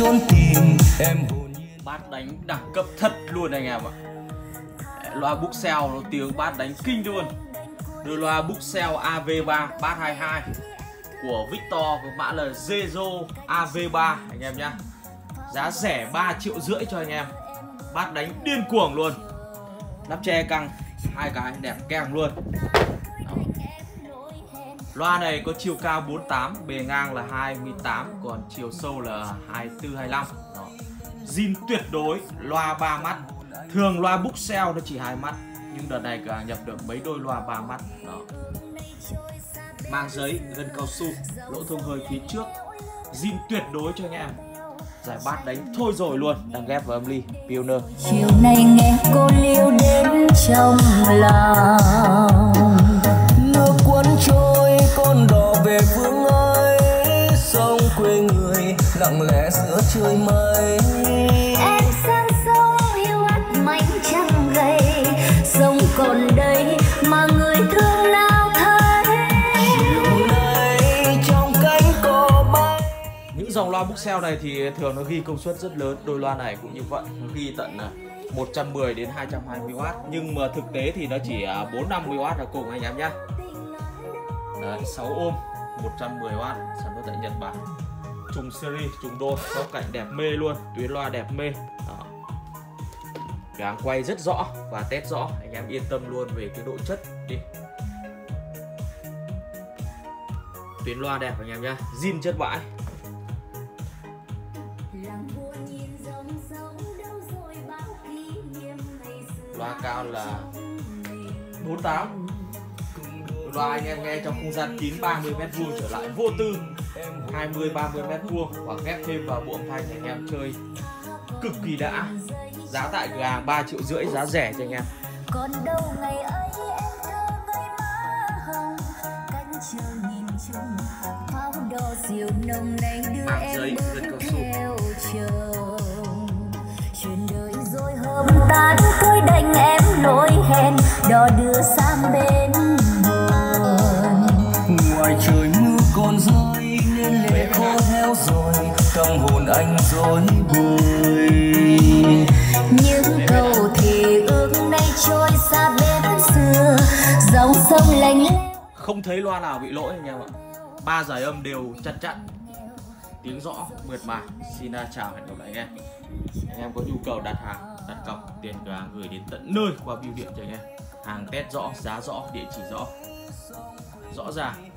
con tim em hồn nhiên. Bát đánh đẳng cấp thật luôn anh em ạ. Loa Booksell nó tiếng bát đánh kinh luôn. Đôi loa Booksell AV3 bát 22 của Victor với mã là Zezo AV3 anh em nhá. Giá rẻ 3,5 triệu cho anh em. Bát đánh điên cuồng luôn. Nắp tre căng, hai cái đẹp keng luôn. Đó. Loa này có chiều cao 48, bề ngang là 28, còn chiều sâu là 24 25. Đó. Zin tuyệt đối, loa 3 mắt. Thường loa Booksell nó chỉ 2 mắt, nhưng đợt này cả nhập được mấy đôi loa 3 mắt. Đó. Mang giấy, gân cao su, lỗ thông hơi phía trước. Zin tuyệt đối cho anh em. Giải bát đánh thôi rồi luôn, đang ghép vào âm ly Pioneer. Chiều nay nghe cô liêu đến trong lòng, Nước cuốn trôi con đò về phương ấy, sông quê người lặng lẽ giữa trời mây. em sang sông hiu hắt mảnh trăng gầy, sông còn đây mà người thương nào thấy. Chiều nay trong cánh cò bay. Những dòng loa Booksell này thì thường nó ghi công suất rất lớn, đôi loa này cũng như vậy, nó ghi tận 110 đến 220W, nhưng mà thực tế thì nó chỉ 450W là cùng anh em nhé. Đấy, 6 ohm 110W, sản xuất tại Nhật Bản. Trùng series, trùng đôi, góc cạnh đẹp mê luôn, tuyến loa đẹp mê. Đó. Gáng quay rất rõ và test rõ, anh em yên tâm luôn về cái độ chất đi. Tuyến loa đẹp anh em nhá, zin chất bãi. Loa cao là 48. Loa anh em nghe trong không gian kín 30m² trở lại vô tư 20-30m² hoặc ghép thêm vào bộ âm thanh anh em chơi cực kỳ đã. Giá tại cửa hàng 3,5 triệu, giá rẻ cho anh em. Còn đâu ngày ấy em thơ ngây má hồng, cánh chờ nhìn chung pháo đỏ diều nồng này đưa em bước theo chồng. Chuyện đời rồi hôm tan tôi đành em lỗi hẹn, đò đưa sang bên bờ. Ngoài trời mưa còn rơi nên lệ khô theo rồi, tâm hồn anh rối bời. Những câu thề ước nay trôi xa bến xưa, dòng sông lạnh lẽo. Không thấy loa nào bị lỗi anh em ạ. 3 giải âm đều chặt chặn, tiếng rõ, mượt mà. Xin chào, hẹn gặp lại anh em. Anh em có nhu cầu đặt hàng, đặt cọc, tiền cửa hàng gửi đến tận nơi qua bưu điện cho anh em. Hàng test rõ, giá rõ, địa chỉ rõ, rõ ràng.